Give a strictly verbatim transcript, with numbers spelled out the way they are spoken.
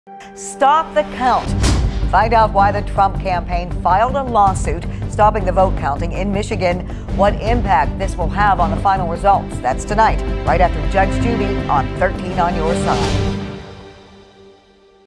Stop the count. Find out why the Trump campaign filed a lawsuit stopping the vote counting in Michigan. What impact this will have on the final results. That's tonight, right after Judge Judy on thirteen on Your Side.